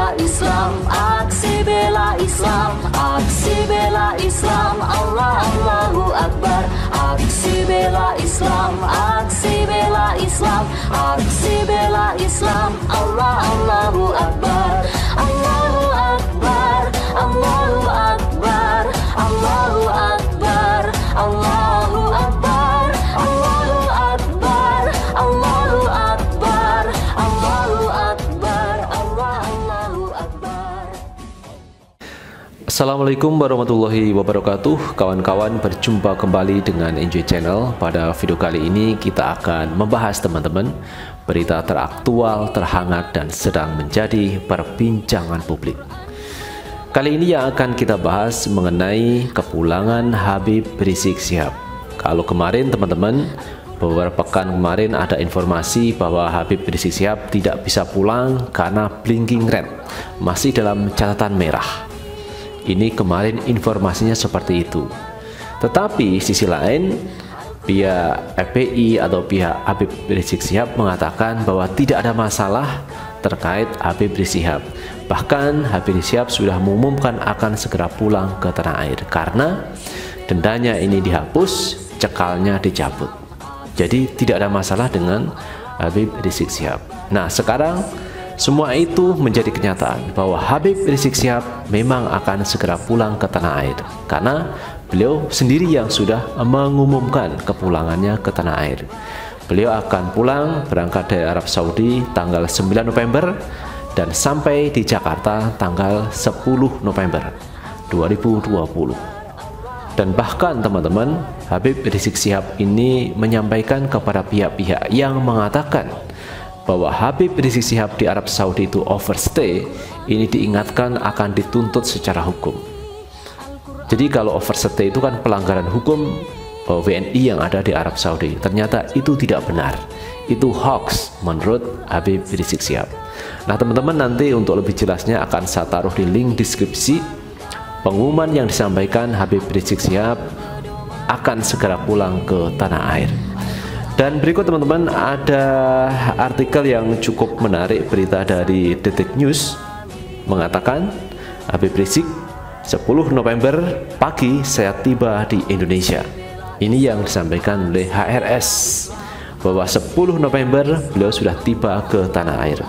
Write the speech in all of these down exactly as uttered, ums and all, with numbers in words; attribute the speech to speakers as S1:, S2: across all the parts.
S1: bela Islam, aksi bela Islam, aksi bela Islam, Allah Allahu Akbar. Aksi bela Islam, aksi bela Islam, aksi bela Islam, Allah Allahu Akbar. Allahu Akbar, Allahu Akbar, Allahu Akbar, Allahu Akbar, Allahu Akbar, Allahu Akbar, Allahu Akbar, Allah Allahu Akbar.
S2: Assalamualaikum warahmatullahi wabarakatuh. Kawan-kawan, berjumpa kembali dengan Enjoy Channel. Pada video kali ini kita akan membahas teman-teman berita teraktual, terhangat dan sedang menjadi perbincangan publik. Kali ini yang akan kita bahas mengenai kepulangan Habib Rizik Syihab. Kalau kemarin teman-teman, beberapa pekan kemarin ada informasi bahwa Habib Rizik Syihab tidak bisa pulang karena blinking red, masih dalam catatan merah. Ini kemarin informasinya seperti itu. Tetapi sisi lain, pihak F P I atau pihak Habib Rizik Syihab mengatakan bahwa tidak ada masalah terkait Habib Rizik Syihab. Bahkan Habib Rizik Syihab sudah mengumumkan akan segera pulang ke tanah air karena dendanya ini dihapus, cekalnya dicabut. Jadi tidak ada masalah dengan Habib Rizik Syihab. Nah, sekarang semua itu menjadi kenyataan bahwa Habib Rizik Syihab memang akan segera pulang ke tanah air karena beliau sendiri yang sudah mengumumkan kepulangannya ke tanah air. Beliau akan pulang berangkat dari Arab Saudi tanggal sembilan November dan sampai di Jakarta tanggal sepuluh November dua ribu dua puluh. Dan bahkan teman-teman, Habib Rizik Syihab ini menyampaikan kepada pihak-pihak yang mengatakan bahwa Habib Rizik Syihab di Arab Saudi itu overstay, ini diingatkan akan dituntut secara hukum. Jadi kalau overstay itu kan pelanggaran hukum W N I yang ada di Arab Saudi. Ternyata itu tidak benar, itu hoax menurut Habib Rizik Syihab. Nah teman-teman, nanti untuk lebih jelasnya akan saya taruh di link deskripsi pengumuman yang disampaikan Habib Rizik Syihab akan segera pulang ke tanah air. Dan berikut teman-teman ada artikel yang cukup menarik, berita dari Detik News mengatakan Habib Rizik sepuluh November pagi saya tiba di Indonesia. Ini yang disampaikan oleh H R S bahwa sepuluh November beliau sudah tiba ke tanah air.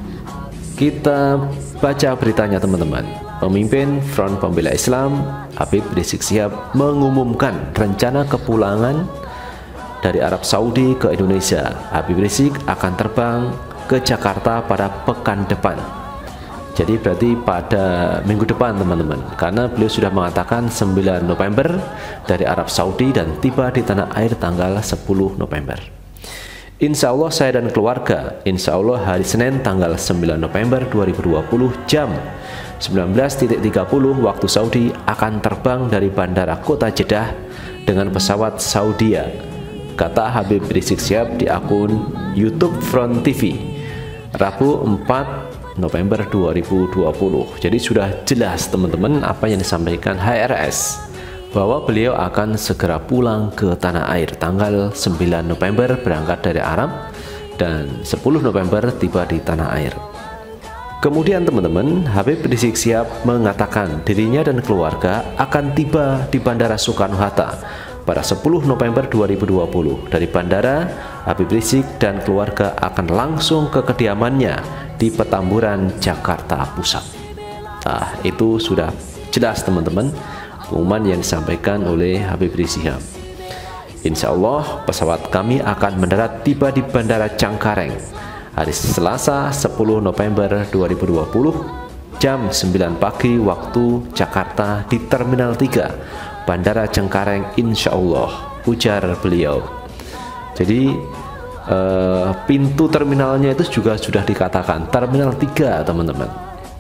S2: Kita baca beritanya teman-teman. Pemimpin Front Pembela Islam Habib Rizik Syihab mengumumkan rencana kepulangan dari Arab Saudi ke Indonesia. Habib Rizik akan terbang ke Jakarta pada pekan depan. Jadi berarti pada minggu depan teman-teman, karena beliau sudah mengatakan sembilan November dari Arab Saudi dan tiba di tanah air tanggal sepuluh November. Insya Allah saya dan keluarga, insya Allah hari Senin tanggal sembilan November dua ribu dua puluh jam sembilan belas tiga puluh waktu Saudi akan terbang dari Bandara Kota Jeddah dengan pesawat Saudia, kata Habib Rizik Syihab di akun YouTube Front T V Rabu empat November dua ribu dua puluh. Jadi sudah jelas teman-teman apa yang disampaikan H R S bahwa beliau akan segera pulang ke tanah air tanggal sembilan November berangkat dari Arab dan sepuluh November tiba di tanah air. Kemudian teman-teman, Habib Rizik Syihab mengatakan dirinya dan keluarga akan tiba di Bandara Soekarno-Hatta pada sepuluh November dua ribu dua puluh. Dari bandara, Habib Rizik dan keluarga akan langsung ke kediamannya di Petamburan, Jakarta Pusat. Nah, itu sudah jelas teman-teman pengumuman yang disampaikan oleh Habib Rizik Syihab. Insya Allah pesawat kami akan mendarat tiba di Bandara Cengkareng hari Selasa sepuluh November dua ribu dua puluh jam sembilan pagi waktu Jakarta di Terminal tiga Bandara Cengkareng insya Allah, ujar beliau. Jadi eh, pintu terminalnya itu juga sudah dikatakan Terminal tiga teman-teman.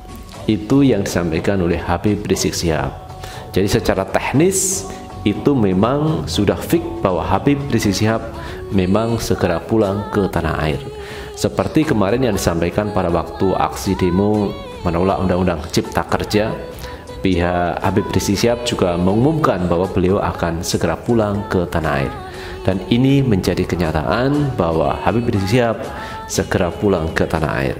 S2: Itu yang disampaikan oleh Habib Rizik Syihab. Jadi secara teknis itu memang sudah fix bahwa Habib Rizik Syihab memang segera pulang ke tanah air. Seperti kemarin yang disampaikan pada waktu aksi demo menolak Undang-Undang Cipta Kerja, pihak Habib Rizik Syihab juga mengumumkan bahwa beliau akan segera pulang ke tanah air. Dan ini menjadi kenyataan bahwa Habib Rizik Syihab segera pulang ke tanah air.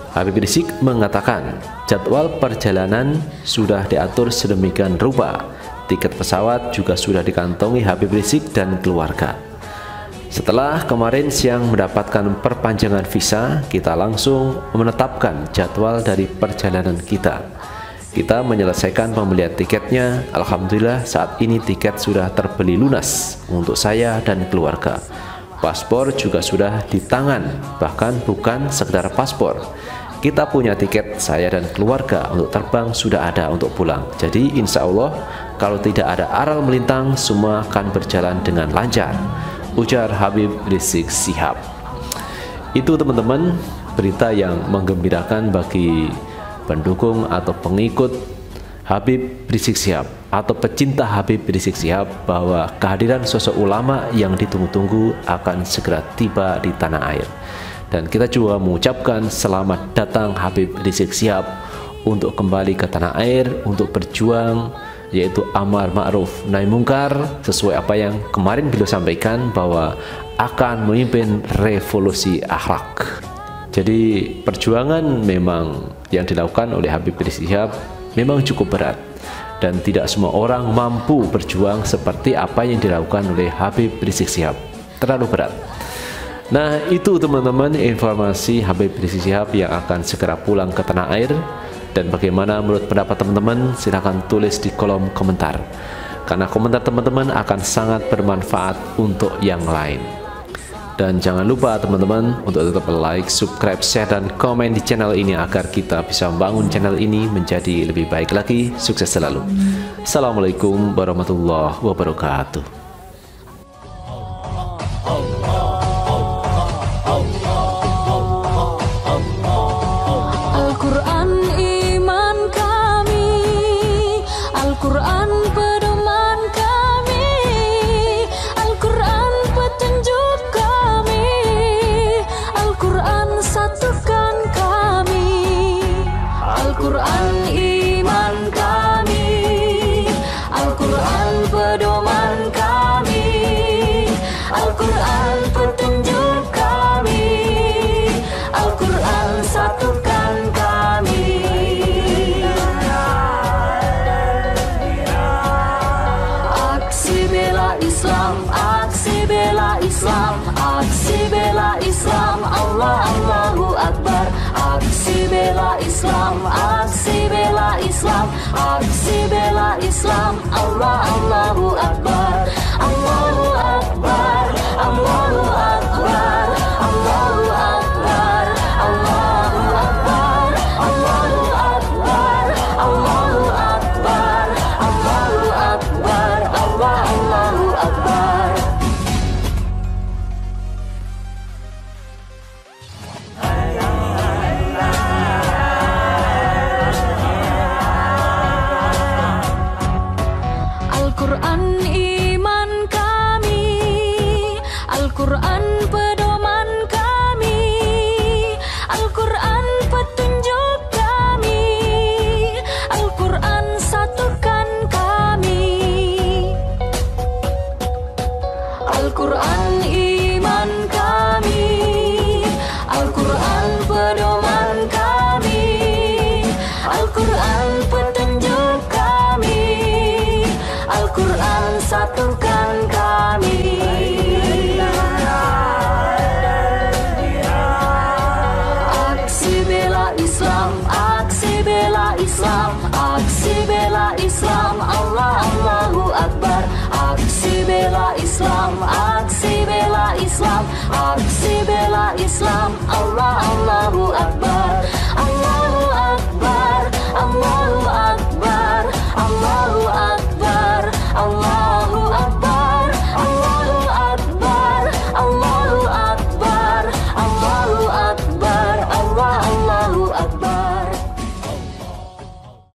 S2: Habib Rizik mengatakan jadwal perjalanan sudah diatur sedemikian rupa, tiket pesawat juga sudah dikantongi Habib Rizik dan keluarga. Setelah kemarin siang mendapatkan perpanjangan visa, kita langsung menetapkan jadwal dari perjalanan kita. Kita menyelesaikan pembelian tiketnya. Alhamdulillah saat ini tiket sudah terbeli lunas untuk saya dan keluarga. Paspor juga sudah di tangan, bahkan bukan sekedar paspor. Kita punya tiket, saya dan keluarga untuk terbang sudah ada untuk pulang. Jadi insya Allah kalau tidak ada aral melintang, semua akan berjalan dengan lancar, ujar Habib Rizik Syihab. Itu teman-teman, berita yang menggembirakan bagi pendukung atau pengikut Habib Rizik Syihab atau pecinta Habib Rizik Syihab, bahwa kehadiran sosok ulama yang ditunggu-tunggu akan segera tiba di tanah air. Dan kita juga mengucapkan selamat datang Habib Rizik Syihab untuk kembali ke tanah air untuk berjuang, yaitu amar ma'ruf nahi mungkar, sesuai apa yang kemarin beliau sampaikan bahwa akan memimpin revolusi akhlak. Jadi perjuangan memang yang dilakukan oleh Habib Rizik Syihab memang cukup berat, dan tidak semua orang mampu berjuang seperti apa yang dilakukan oleh Habib Rizik Syihab. Terlalu berat. Nah, itu teman-teman informasi Habib Rizik Syihab yang akan segera pulang ke tanah air. Dan bagaimana menurut pendapat teman-teman, silahkan tulis di kolom komentar, karena komentar teman-teman akan sangat bermanfaat untuk yang lain. Dan jangan lupa teman-teman untuk tetap like, subscribe, share, dan komen di channel ini agar kita bisa membangun channel ini menjadi lebih baik lagi. Sukses selalu. Assalamualaikum warahmatullahi wabarakatuh.
S1: Al-Quran pedoman kami, Al-Quran petunjuk kami, Al-Quran satukan kami, Al-Quran iman kami, Al-Quran pedoman kami, Al-Quran petunjuk kami, Al-Quran satukan kami. Islam, aksi bela Islam, aksi bela Islam, Allah Allahu Akbar. Aksi bela Islam, aksi bela Islam, aksi bela Islam, Allah Allahu Akbar. Allahu Akbar, Allahu Akbar, Allahu Akbar, Allahu Akbar, Allahu Akbar, Allahu Akbar, Allahu Akbar, Allah Allahu Akbar. Al-Quran iman kami, Al-Quran pedoman kami, Al-Quran petunjuk kami, Al-Quran satukan kami, Al-Quran iman kami, Al-Quran pedoman kami, Al-Quran petunjuk kami, Al-Quran satukan kami. Aksi bela Islam, aksi bela Islam, aksi bela Islam, Allah Allahu Akbar. Aksi bela Islam, aksi bela Islam, aksi bela Islam, Allah Allahu Akbar. Allahu Akbar.